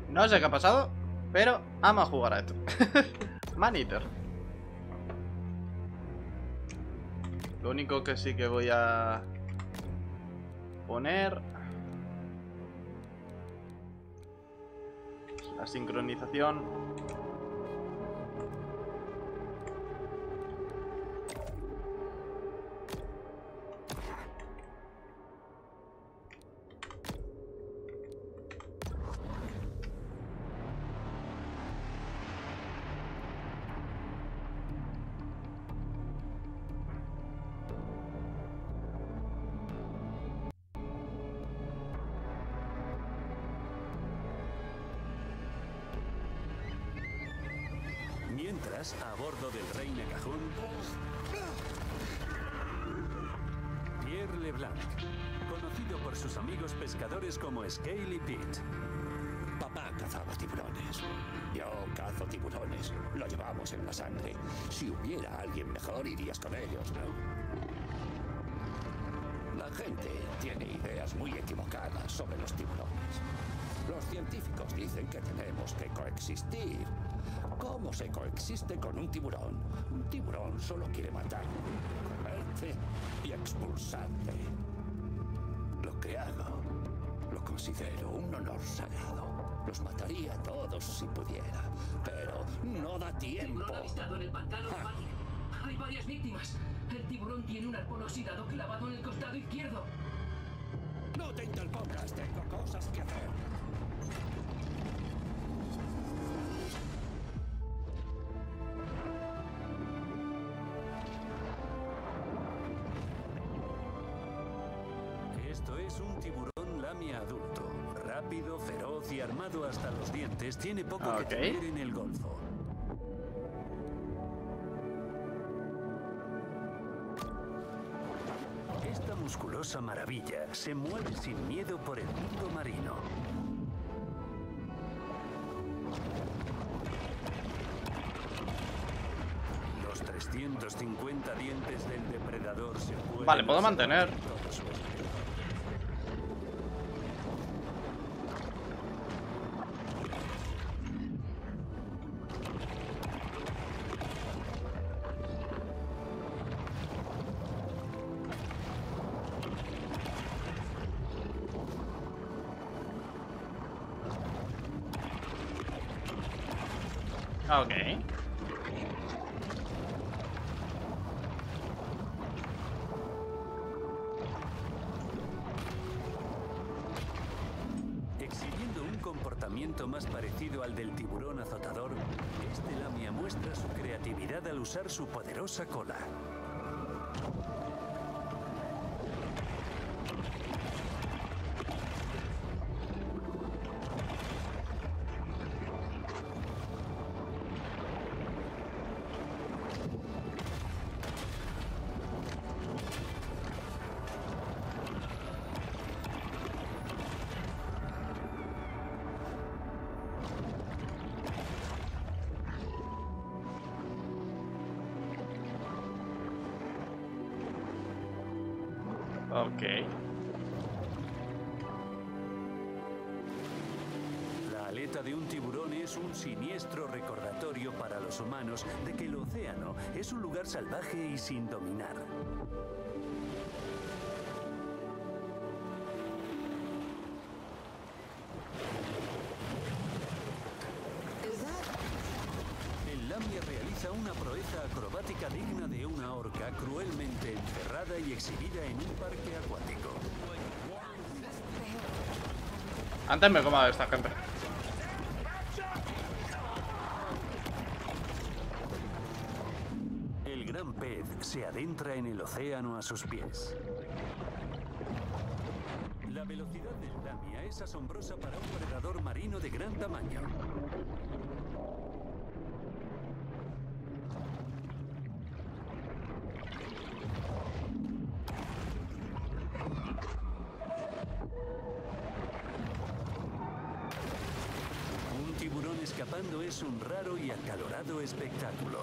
No sé qué ha pasado, pero vamos a jugar a esto. Maneater. Lo único que sí que voy a poner la sincronización. Mientras, a bordo del Rey Negajón, Pierre Leblanc, conocido por sus amigos pescadores como Scale y Pete. Papá cazaba tiburones. Yo cazo tiburones. Lo llevamos en la sangre. Si hubiera alguien mejor, irías con ellos, ¿no? La gente tiene ideas muy equivocadas sobre los tiburones. Los científicos dicen que tenemos que coexistir. ¿Cómo se coexiste con un tiburón? Un tiburón solo quiere matar, comerte y expulsarte. Lo que hago lo considero un honor sagrado. Los mataría a todos si pudiera, pero no da tiempo. Tiburón avistado en el pantano de Valle. Hay varias víctimas. El tiburón tiene un arpón oxidado clavado en el costado izquierdo. No te interpongas, tengo cosas que hacer. Esto es un tiburón lamia adulto. Rápido, feroz y armado hasta los dientes, tiene poco que temer en el Golfo. Esta musculosa maravilla se mueve sin miedo por el mundo marino. Los 350 dientes del depredador se pueden... Vale, puedo mantener. Ok. Exhibiendo un comportamiento más parecido al del tiburón azotador, este lamia muestra su creatividad al usar su poderosa cola. Ok. La aleta de un tiburón es un siniestro recordatorio para los humanos de que el océano es un lugar salvaje y sin dominar. El lamia realiza una proeza acrobática digna de una orca cruelmente encerrada y exhibida en un parque acuático. Antes me comaba esta gente. El gran pez se adentra en el océano a sus pies. La velocidad del lamia es asombrosa para un predador marino de gran tamaño. Un tiburón escapando es un raro y acalorado espectáculo.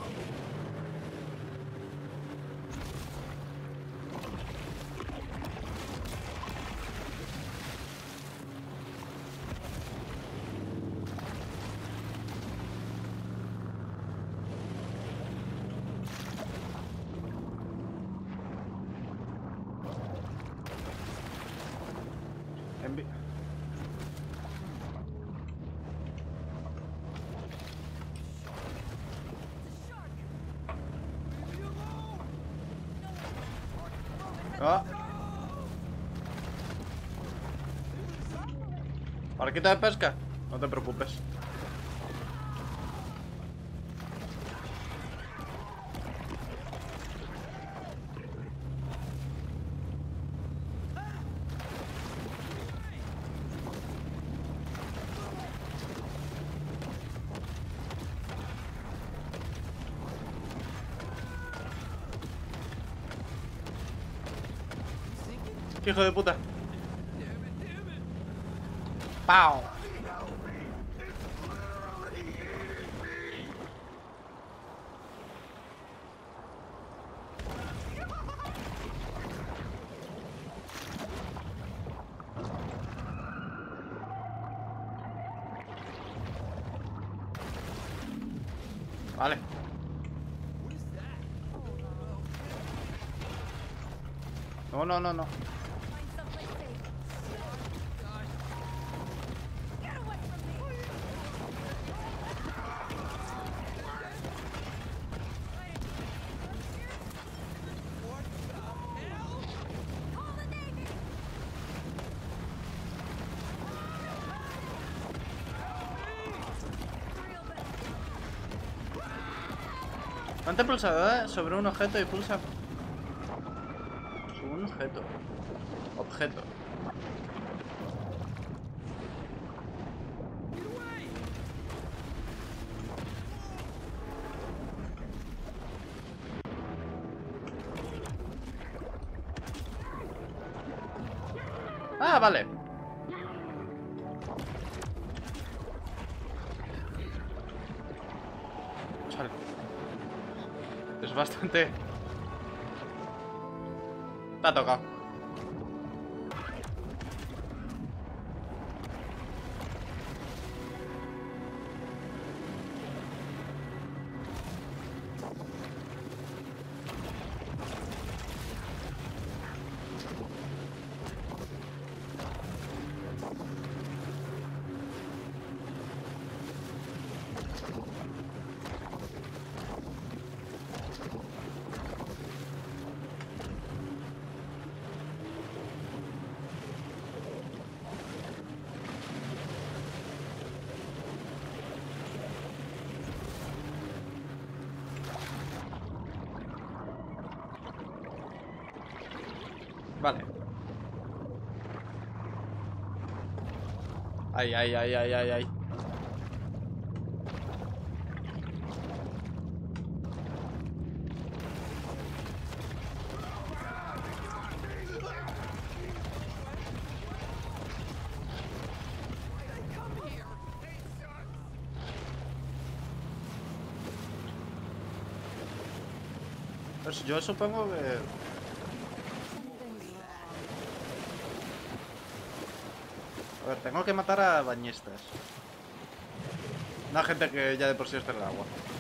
Ah. Barquita de pesca. No te preocupes. Hijo de puta. ¡Pau! Vale. No, no, no, no. Mantén pulsado sobre un objeto y pulsa. Sobre un objeto. Objeto. Ah, vale. Sale. Es bastante... Te ha tocado. Vale. Ay, ay, ay, ay, ay, ay. Pues yo supongo que... A ver, tengo que matar a bañistas. Una gente que ya de por sí está en el agua.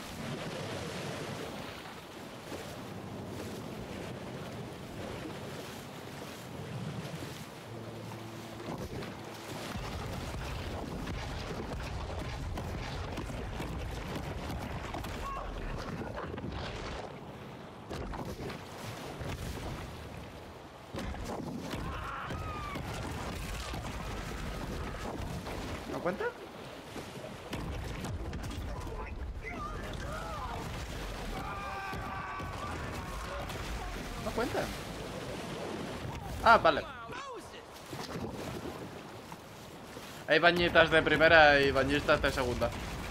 ¿No cuenta? No cuenta. Ah, vale. Hay bañitas de primera y bañistas de segunda.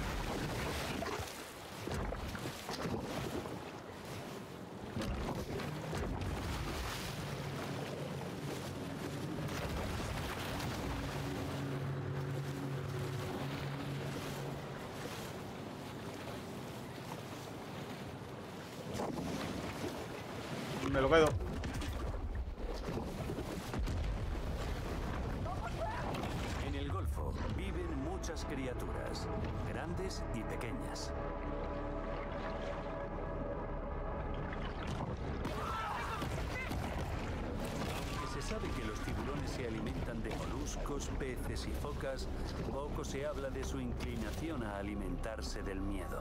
Me lo quedo. En el Golfo viven muchas criaturas, grandes y pequeñas. Aunque se sabe que los tiburones se alimentan de moluscos, peces y focas, poco se habla de su inclinación a alimentarse del miedo.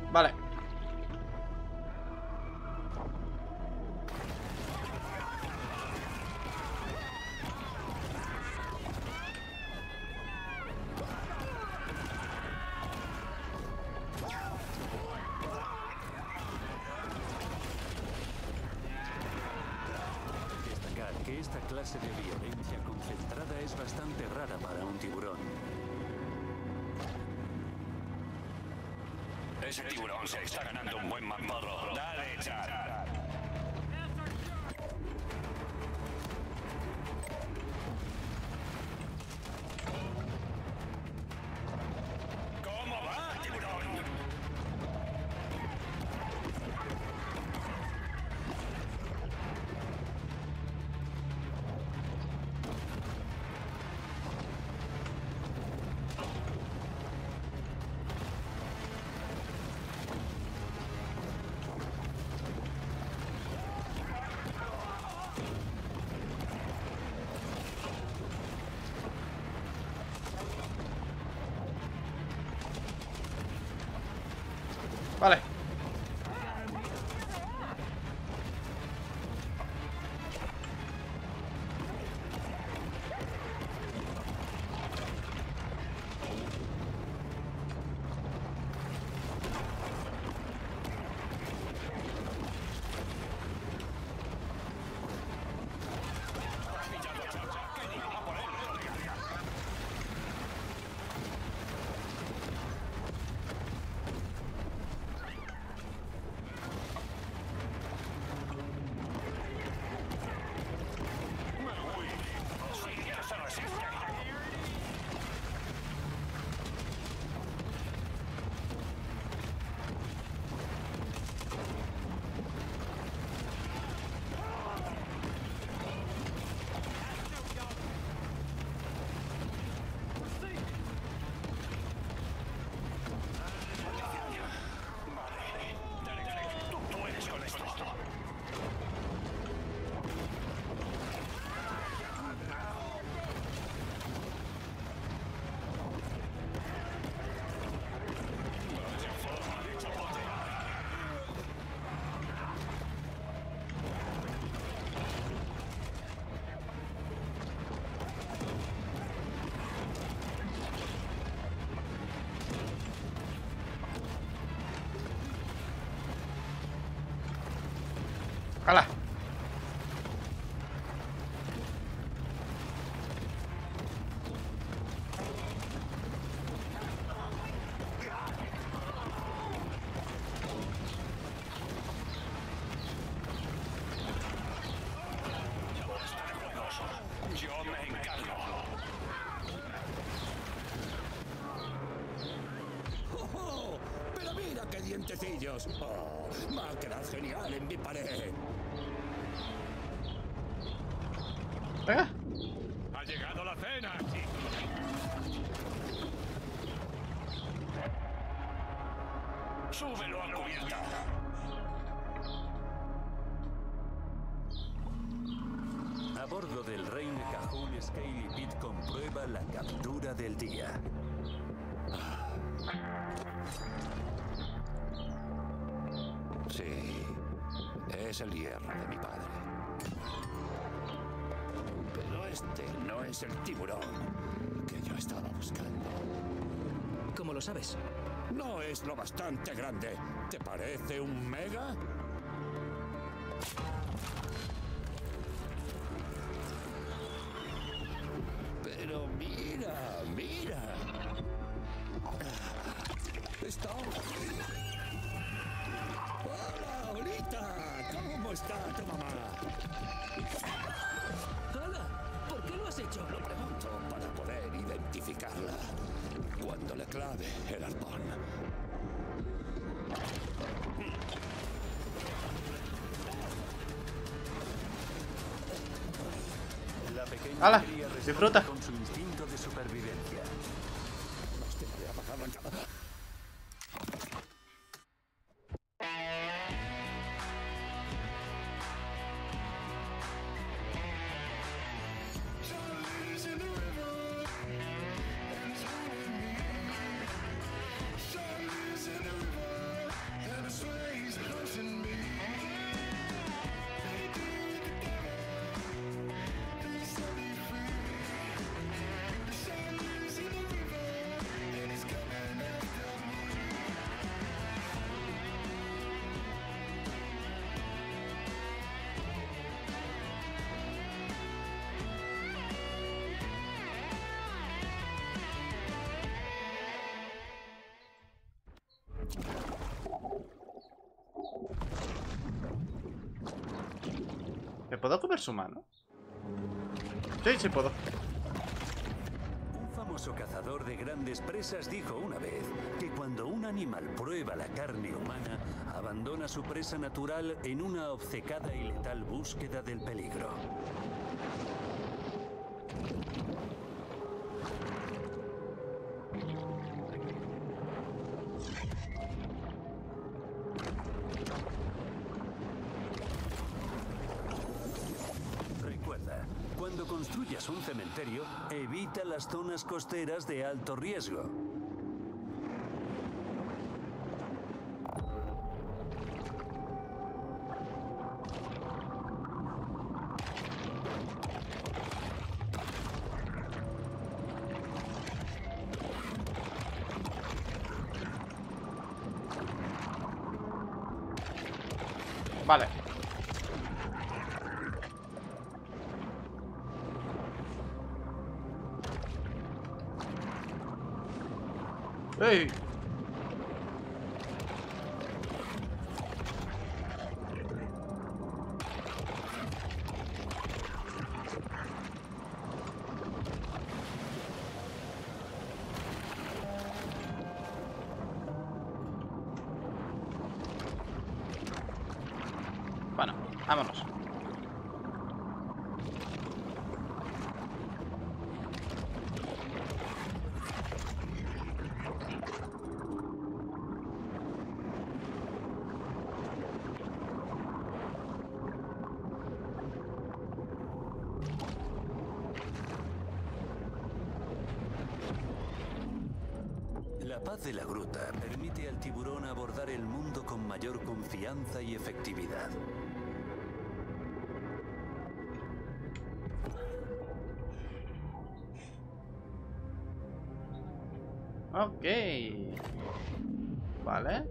Vale. Destacar que esta clase de violencia concentrada es bastante rara para un tiburón. Ese tiburón se está ganando un buen mazmorro. Dale, Chad. ¿Cómo va, tiburón? Vale. ¡Hala! Yo me encargo. ¡Oh! ¡Pero mira qué dientecillos! ¡Oh! Va a quedar genial en mi pared. Venga. ¡Ha llegado la cena! ¡Súbelo a cubierta! A bordo del Reine Cajún, Scale y Pete comprueba la captura del día. Sí, es el hierro de mi padre. Pero este no es el tiburón que yo estaba buscando. ¿Cómo lo sabes? No es lo bastante grande. ¿Te parece un mega? Pero mira, mira. Está... ¡Hola, Olita! ¿Cómo está tu mamá? ¡Hala! ¿Por qué lo has hecho? Lo pregunto para poder identificarla cuando le clave el arpón. La pequeña ¡Hala! cría responde Disfruta. con su instinto de supervivencia. Más tengo que apagar la cámara. ¿Me puedo comer su mano? Sí, sí puedo. Un famoso cazador de grandes presas dijo una vez que cuando un animal prueba la carne humana, abandona su presa natural en una obcecada y letal búsqueda del peligro. Recuerda, cuando construyas un cementerio, evita las zonas costeras de alto riesgo. Vale. ¡Ey! Bueno, vámonos. La paz de la gruta permite al tiburón abordar el mundo con mayor confianza y efectividad. Ok. Vale.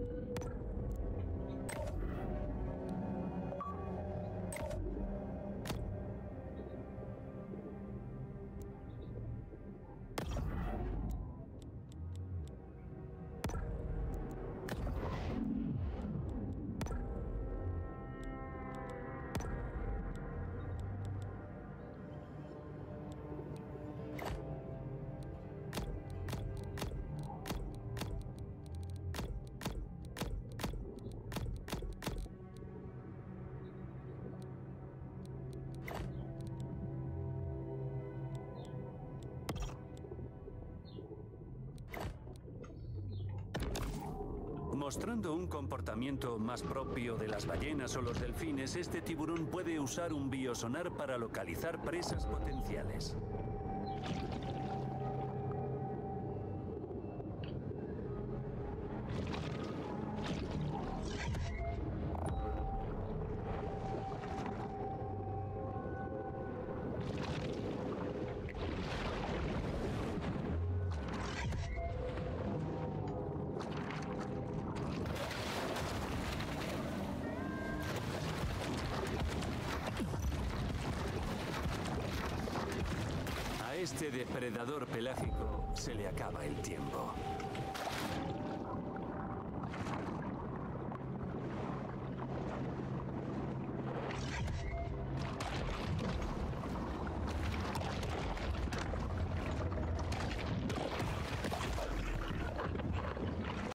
Mostrando un comportamiento más propio de las ballenas o los delfines, este tiburón puede usar un biosonar para localizar presas potenciales. A este depredador pelágico se le acaba el tiempo.